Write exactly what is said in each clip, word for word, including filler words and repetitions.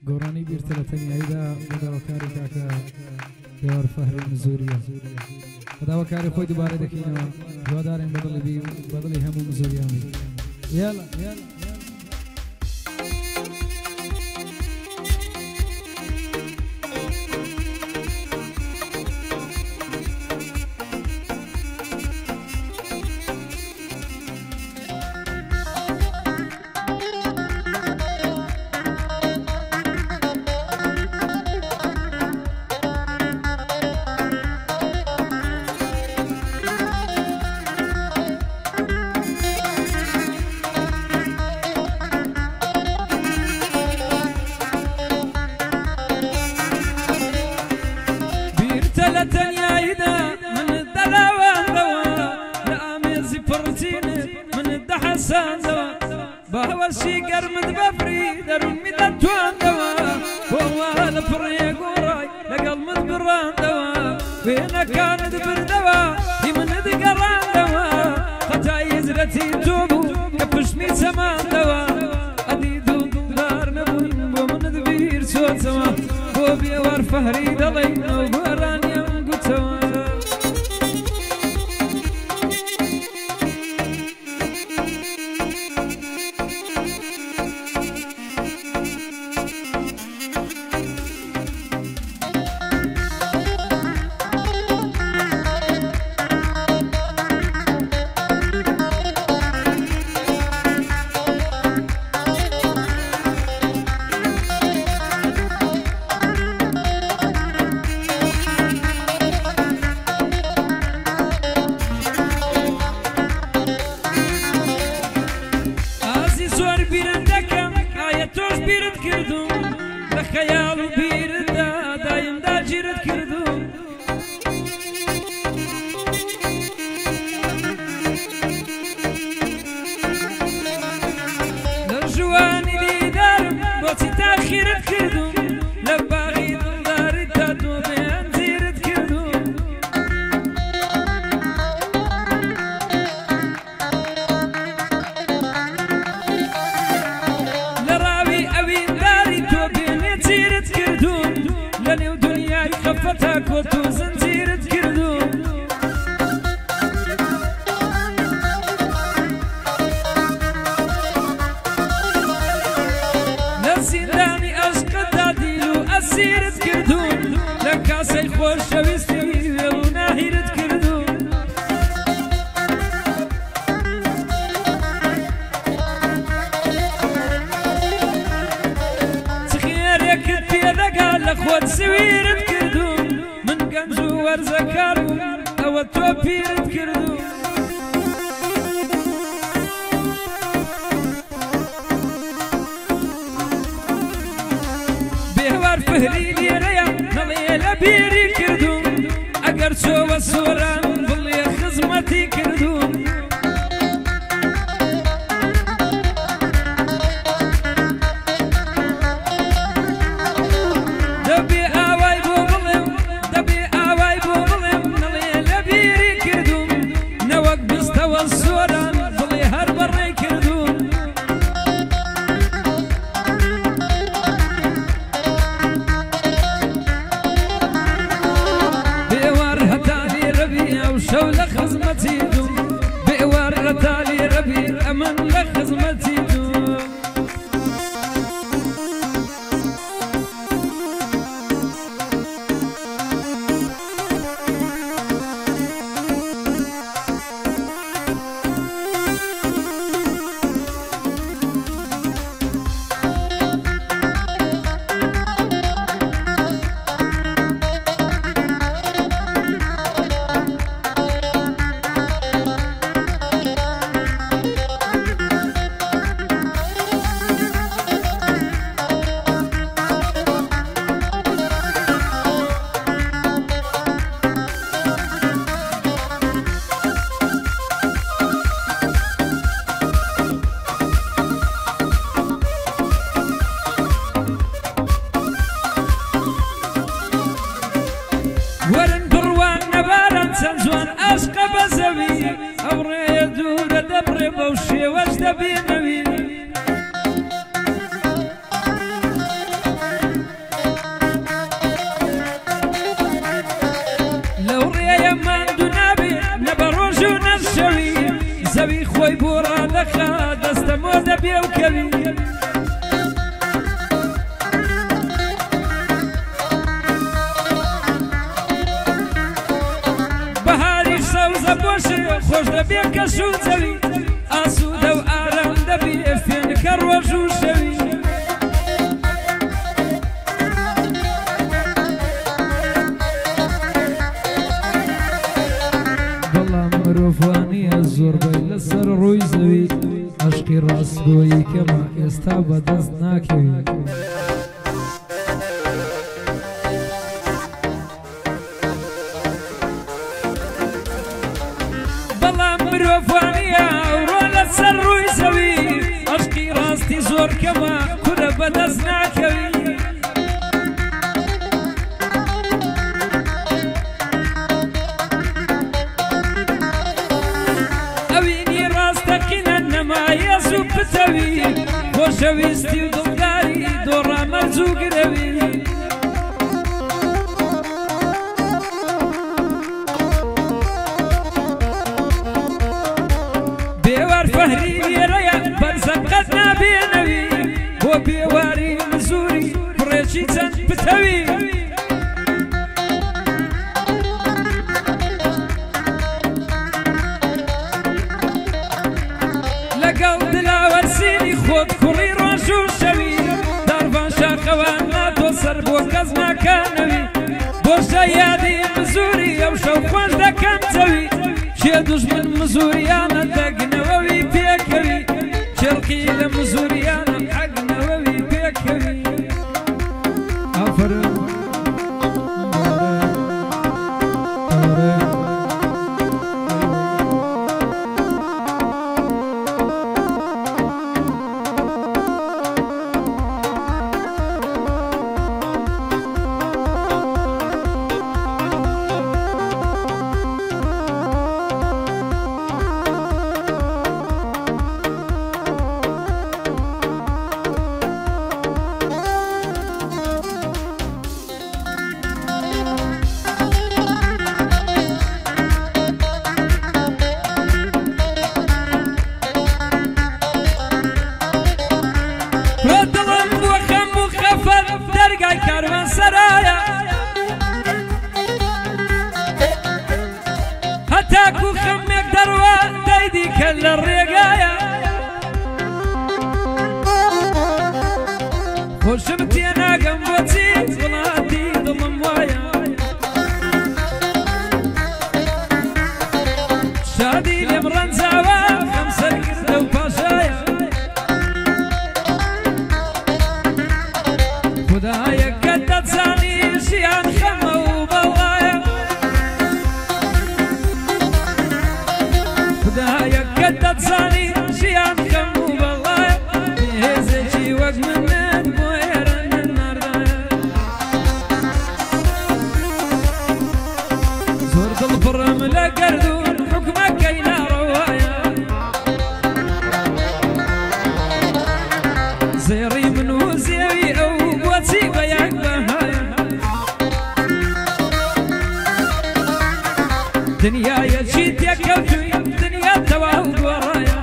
گۆڕانی بیرتە لە تەنیاییدا بەداوەکاری کاکە پێوەر فەهری مزوریە بەداوەکاری خۆی دووبارە دەکەینەوە هیوادارین بەدڵی بەدڵی هەموو مزوریانی یالا یالا باوەشی گەرمت بەفری دەروونمی دەتواندەوە بۆوا لە پڕێ گۆڕای لەگەڵمت بڕاندەوە وێنەکانت بردەوە هی منت گەڕاندەوە قەتای هجرەتی تۆ بوو کە پشتمی چەماندەوە ئەدی دڵدار نەبووین بۆ منت بیر چۆتەوە بۆ بێوار فەهری دەڵێین ئەو گۆرانیەم گوتەوە خەیاڵ و بیردا دایمدا گیرت کردوم لە ژوانی دیدارم بۆچی تاخیرت کردوم لە باغی دڵداری تا تۆ بێن زیرت کردوم لە ڕاوی ئەوینداری تۆ بێنێ زیرت کردوم لە نێو دنیای خەفەتا کۆت و زنجیرت کردوم لە زیندانی عەشقەدا دیل و ئەسیرت کردوم لە کاسەی خۆشەویستی وێڵ و ناهیرت کردوم چخێرێکت پێدەگا لە خۆت سویرت کردوم من گەنج و وەرزەکار بووم ئەوە تۆ پیرت کردوم بێوار فەهری لێرەیە نەڵێ لە بیری کردوم ئەگەر چۆوە سۆران بڵێ خزمەتی کردوم دەبێ ئاوای بۆ بڵێم دەبێ ئاوای بۆ بڵێم نەڵێ لە بیری کردوم نەوەک بستەوە سۆران بڵێ هەر بەڕێ کردوم بێوار هەتا لێرەبی ئەو شەو لە خزمەتی دوم بێوار هەتا لێرەبی ئەمن لە خزمەتی دوم وەرن بڕوان نەباران چەند جوان ئەشقە بە زەوی ئەو ڕێیە دوورە دەبڕێ بەو شێوەش دەبێنەوی دەبێ کەس و جەوی ئاسوودە و ئارام دەبێ فێنکە ڕۆژ و شەوی بەڵام مرۆڤوانیە زۆربەی لەسەر ڕووی زەوی عەشقی ڕاستگۆیی کەمە ئێستا بەدەست ناکەوی مرۆڤوانیە ئەوڕۆ لەسەر ڕووی زەوی عەشقی ڕاستی زۆر کەمە کورە بەدەست ناکەوی ئەوینی ڕاستەقینە نەمایە زوو پتەوی خۆشەویستی و دڵداری دۆڕا مەرج و گرەوی فهری لێرەیە بەرزەقەت نابێنەوی بۆ بێواری مزوری بڕێکی چەند پتەوی لەگەڵ دلاوەرسینی خۆت کوڕی ڕۆژ و شەوی داربان شاخەوان ناتۆ سەر بۆ کەس ناکانەوی بۆ شەیادی مزوری ئەو شەو خۆش دەکەم چەوی شێ دوژمن مزوریانە دەگنەوەوی پێکەوی چێڵقی لە مزوریانە حەگنەوەوی پێکەوی ئافرین هەتاکو خەمێک دەڕوا دەیدی کە لە ڕێگایە خۆشم تێناگەم بۆچی وڵاتی دڵم وایە شادی لێم ڕەنجاوە خەم سەرکردە و پاشایە خودایە کە دەتزانی ژیان خەمە و بەڵایە خودایە کە دەتزانی ژیان خەم و بەڵایە هێزێکی وەک منت بۆ ئێرە نەناردایە زۆر دڵپڕم لە گەردوون حوکمەکەی ناڕەوایە زێڕی من و زێوی ئەو بۆچی بە یەک بەهایە دنیایەکی تێکەوتووی دنیا تەواو گۆڕایە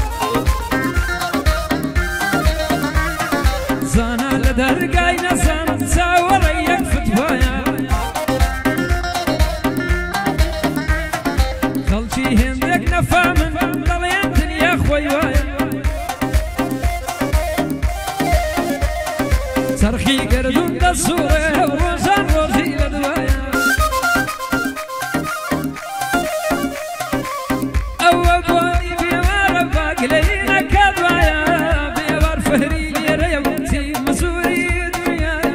زانا لە دەرگای نەزان چاوەڕێ یەک فتوایە خەڵکی هێندێک نەفامن دەڵێن دنیا خۆی وایە چەرخی گەردوون دەسووڕێ ڕۆژان ڕۆژی لە دوایە ئەوە بۆی بێوارە باگلەی نەکات وایە بێوار فەهری لێرەیە وتی مزوری دنیایە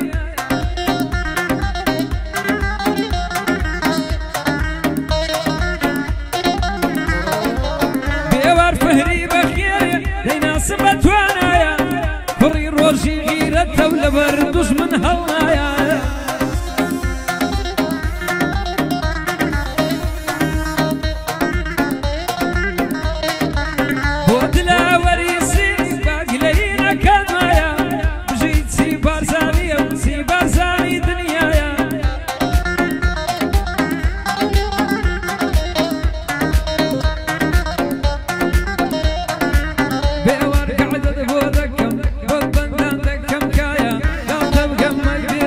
بێوار فەهری بەخێرێ دەیناسم بە توانایە کوڕی ڕۆژی غیرەتە و لەبەر دوژمن هەڵنایە بۆ دلاوەریسی باگلەی نەکات وایە بژی چی بارزانیە و چی بارزانی دنیایە بێوار کەعدەت بۆ دەکەم بۆ بەندان دەکەم کایە لا تەبگەم مەلبێ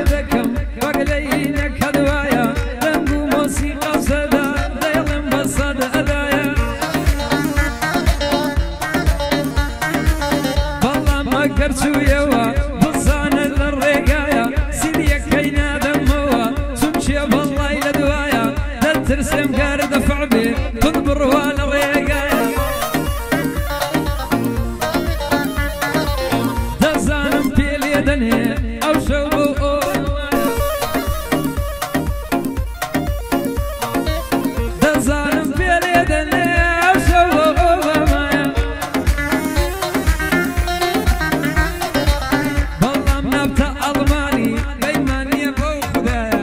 ليدني أو شوبو دزانم في ليدني أو شوبو والله منبت ألماني بيماني أبو خدايا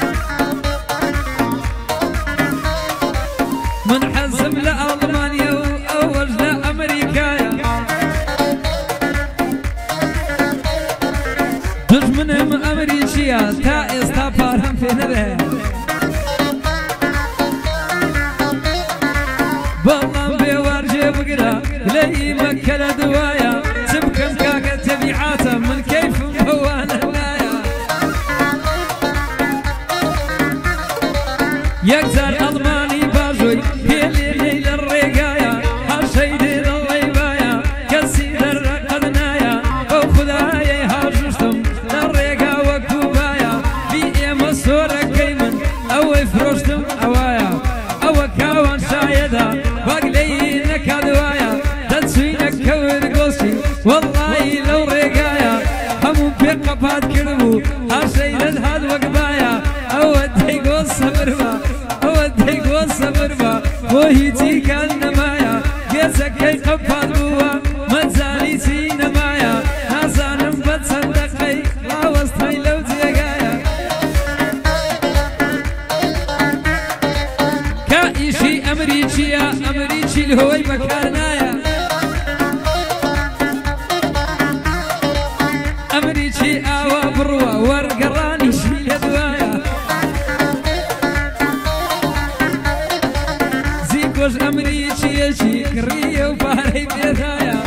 منحزم لألمانيا وأول لأمريكايا دجمنهم أمريكيا تا استابارهم في نبه والله بيوارجي بقرا لي مكة دوايا سبكم كاكا تبيعاته من كيف مهوانا النايا يكسر ألماني باجوي هيلي ليل الرقايا هالشيدي للغيبايا كسيد الرقدنايا وخدايا هاجشتم الرقا وكوبايا في ايما الصورة كيمن او فروشتم اوايا او كاوان شايدا باقلي نكادوايا تنسوينك كور قوسي والله لو رقايا همو بقفات كربو هالشيد الهاد وقبايا او ادهي صبربا وديك والصبربا وهيتي كان نمايا قيسك كي قفال بوا مزالي سينا مايا ناسانم بتصدقي لا وسطي لو تيقايا كايشي امريكيا امريكي الهوي مكانايا امريكي اوا بروا ورقراني شي يدوايا زيكوش امريكي يشي كريه وباري بيدايا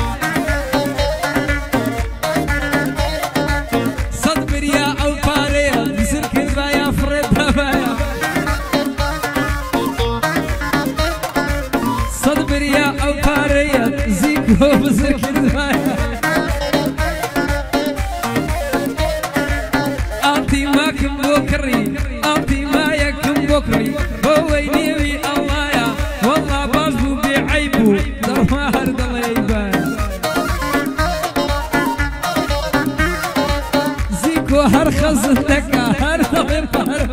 صدبر يا او باري بزر كذبايا فريد بايا صدبر يا او باري زيكو بزر كذبايا أعطي ماكم بكري أعطي ما يكم بكري بويني وي الله يا والله بازبو بعيبو در ما هرد الله يبان زيكو هر خزنتك هر ضغير بارم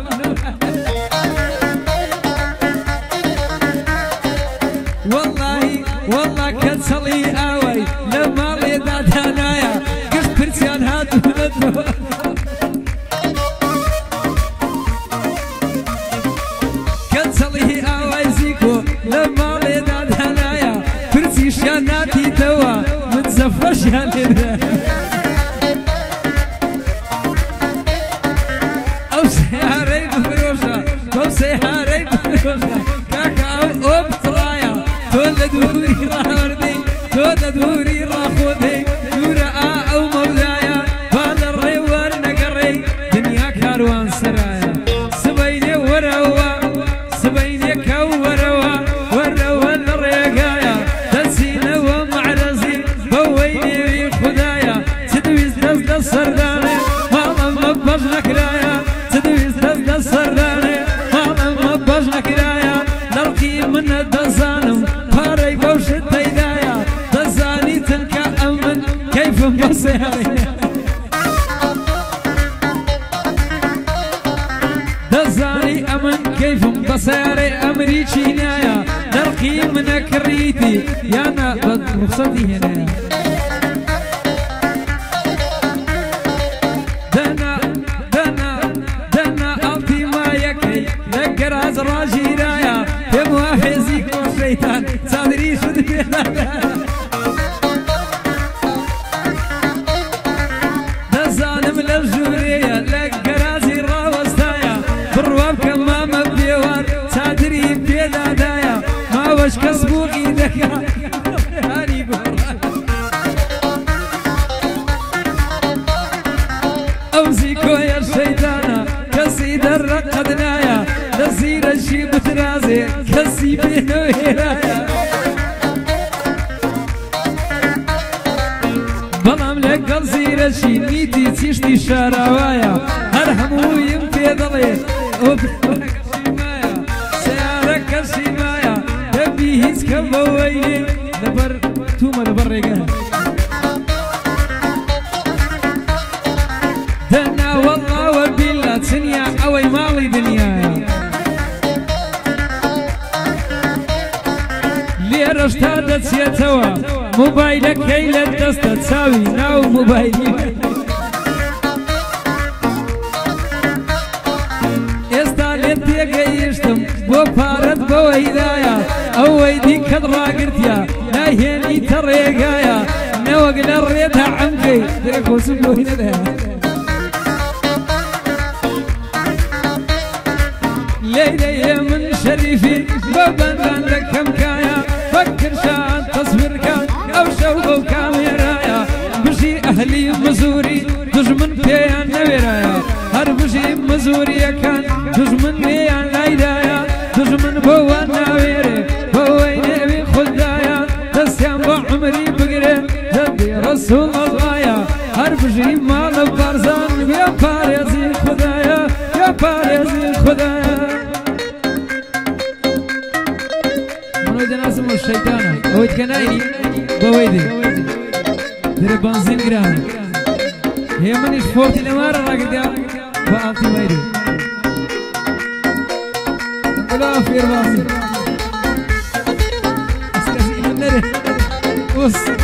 والله والله كتسلي آوي لما لي داد هنايا قشت برسيان هاتو ندو كتسلي آوي زيكو لما لي داد هنايا فرسي شاناتي توا متزفر شاني أو سياري بفروشة أو سياري بفروشة كاكا أو بطرايا تولد دوري راوردي تولد دوري راخودي دورا أو مولايا فالا الريوان نقري دنيا كاروان سرايا سبيني وروا سبيني كوروا وروا الرقايا تنسينا ومعرزي بويني خدايا تدويز تزد السرداني ماما مبجنا كرايا تدويز تزد السرداني ماما مبجنا كرايا نرقي من الدزانم فاري بوش التيدايا دزاني تلك أمن كيف مبصيري دزاني أمن كيف مبصيري أمريكي نايا نرقي من كريتي يانا رخصتي هنا دنا دنا دنا أعطي ما يكي ذكر راجي رايا يا موافزيك والشيطان صادري شد بينا دزانم للجورية لك رازي راوستايا بالرواب كما مبيوان صادري بينا دايا ما وش كسبو ايدك هاني أوزيكو يا الشيطانة كسيد الرقدنايا نسير الشي مترازي كسي بينو هرايا بلام لك قصير الشي نيتي تيشتي شاراوايا هرهمو يمتي ضلي وبرك الشيمايا سيارك الشيمايا يبي هيس كبويني نبر توما نبر رقاه چنیا ئەوەی ماڵی دنیایە لێرەش تا دەچێتەوە موبایلەکەی لە دەستە چاوی ناو موبایلی ئێستا لێت تێگەیشتم بۆ پارەت بەوەیدایە ئەوەی دیکەت ڕاگرتیا ناهێنیتە ڕێگایە نەوەک لە ڕێدا عەمکەی درێ کۆسم بۆی نەدایە ليلي من شريفي ببندان لكم كايا فكر شان تصوير كان او شوقو كاميرايا بشي اهلي مزوري دجمن بيان نويرايا هر بشي مزوري كان دجمن بيان لايدايا دجمن بوا ناويري بوا نبي خدايا دسيان بعمري بقري جدي رسول الله يا هر بشي مال بارزان يا باريزي خدايا يا باريزي خدايا جناسم الشيطانة اويد كنايني بويدي دري بنزين جراني هي منيش فورتي لمارة راقدها فألتي ميدو نقولها في رباصي اسكاسي من نري وص